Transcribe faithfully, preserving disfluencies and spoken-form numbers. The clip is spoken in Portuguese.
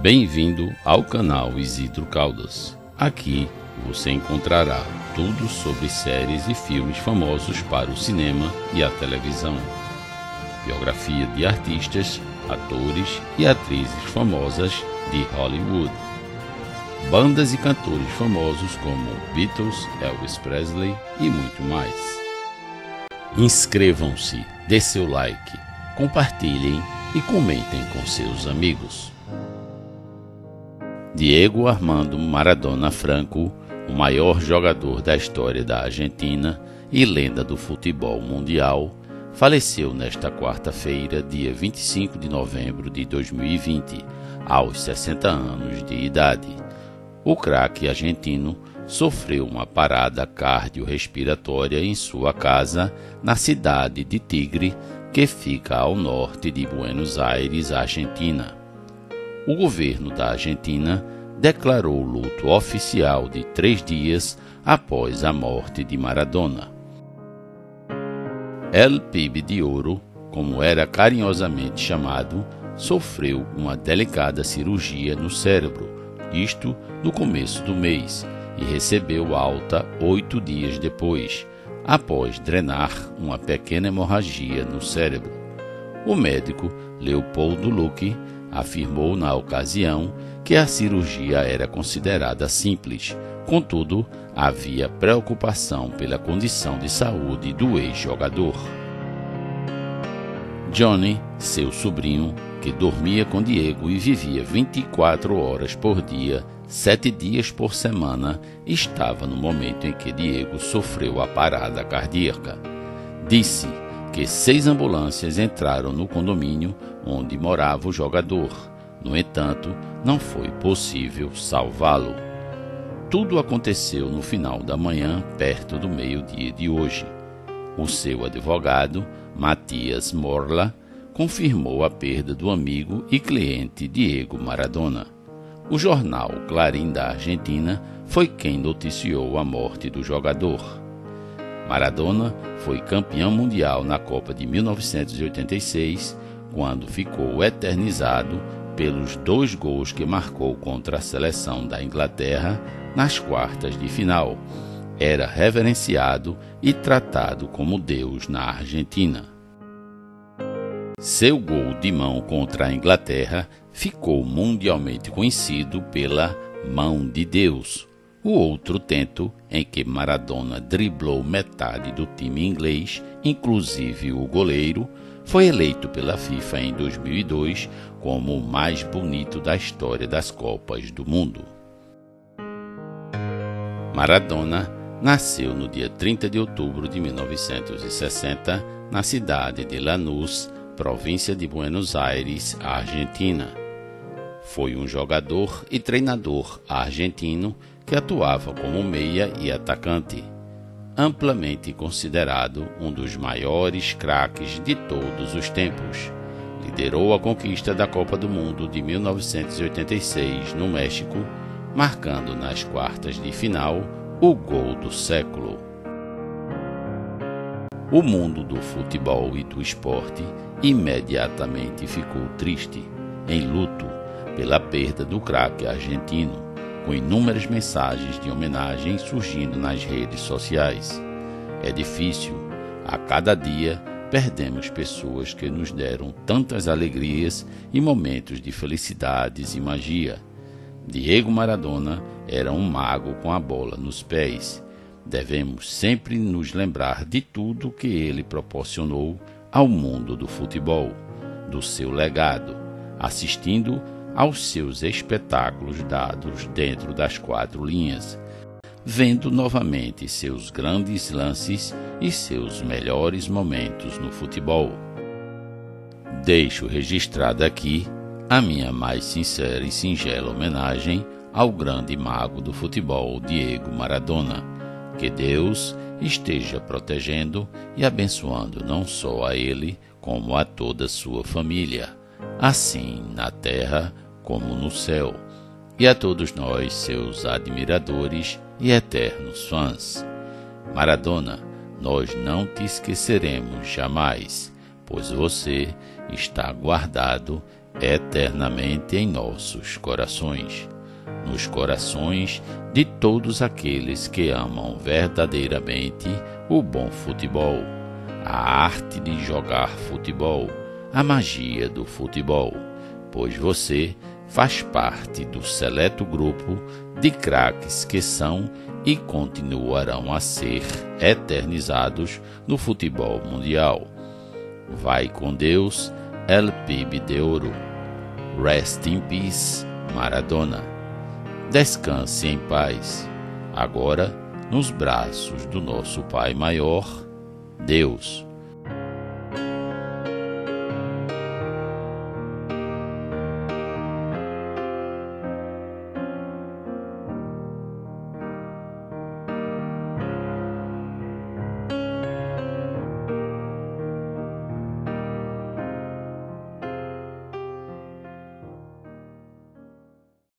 Bem-vindo ao canal Isidro Caldas. Aqui você encontrará tudo sobre séries e filmes famosos para o cinema e a televisão, biografia de artistas, atores e atrizes famosas de Hollywood, bandas e cantores famosos como Beatles, Elvis Presley e muito mais. Inscrevam-se, dê seu like, compartilhem e comentem com seus amigos. Diego Armando Maradona Franco, o maior jogador da história da Argentina e lenda do futebol mundial, faleceu nesta quarta-feira, dia vinte e cinco de novembro de dois mil e vinte, aos sessenta anos de idade. O craque argentino sofreu uma parada cardiorrespiratória em sua casa na cidade de Tigre, que fica ao norte de Buenos Aires, Argentina. O governo da Argentina declarou luto oficial de três dias após a morte de Maradona. El Pibe de Ouro, como era carinhosamente chamado, sofreu uma delicada cirurgia no cérebro, isto no começo do mês, e recebeu alta oito dias depois, após drenar uma pequena hemorragia no cérebro. O médico Leopoldo Luque afirmou na ocasião que a cirurgia era considerada simples, contudo, havia preocupação pela condição de saúde do ex-jogador. Johnny, seu sobrinho, que dormia com Diego e vivia vinte e quatro horas por dia, sete dias por semana, estava no momento em que Diego sofreu a parada cardíaca. Disse que seis ambulâncias entraram no condomínio onde morava o jogador. No entanto, não foi possível salvá-lo. Tudo aconteceu no final da manhã, perto do meio-dia de hoje. O seu advogado, Matias Morla, confirmou a perda do amigo e cliente Diego Maradona. O jornal Clarim da Argentina foi quem noticiou a morte do jogador. Maradona foi campeão mundial na Copa de mil novecentos e oitenta e seis, quando ficou eternizado pelos dois gols que marcou contra a seleção da Inglaterra nas quartas de final. Era reverenciado e tratado como Deus na Argentina. Seu gol de mão contra a Inglaterra ficou mundialmente conhecido pela Mão de Deus. O outro tento, em que Maradona driblou metade do time inglês, inclusive o goleiro, foi eleito pela FIFA em dois mil e dois como o mais bonito da história das Copas do Mundo. Maradona nasceu no dia trinta de outubro de mil novecentos e sessenta, na cidade de Lanús, província de Buenos Aires, Argentina. Foi um jogador e treinador argentino que atuava como meia e atacante, amplamente considerado um dos maiores craques de todos os tempos. Liderou a conquista da Copa do Mundo de mil novecentos e oitenta e seis no México, marcando nas quartas de final o gol do século. O mundo do futebol e do esporte imediatamente ficou triste, em luto, pela perda do craque argentino, com inúmeras mensagens de homenagem surgindo nas redes sociais. É difícil, a cada dia perdemos pessoas que nos deram tantas alegrias e momentos de felicidades e magia. Diego Maradona era um mago com a bola nos pés. Devemos sempre nos lembrar de tudo que ele proporcionou ao mundo do futebol, do seu legado, assistindo aos seus espetáculos dados dentro das quatro linhas, vendo novamente seus grandes lances e seus melhores momentos no futebol. Deixo registrada aqui a minha mais sincera e singela homenagem ao grande mago do futebol, Diego Maradona. Que Deus esteja protegendo e abençoando não só a ele, como a toda a sua família, assim na terra como no céu, e a todos nós, seus admiradores e eternos fãs. Maradona, nós não te esqueceremos jamais, pois você está guardado eternamente em nossos corações, nos corações de todos aqueles que amam verdadeiramente o bom futebol, a arte de jogar futebol, a magia do futebol, pois você faz parte do seleto grupo de craques que são e continuarão a ser eternizados no futebol mundial. Vai com Deus, El Pibe de Ouro. Rest in peace, Maradona. Descanse em paz, agora nos braços do nosso Pai Maior, Deus.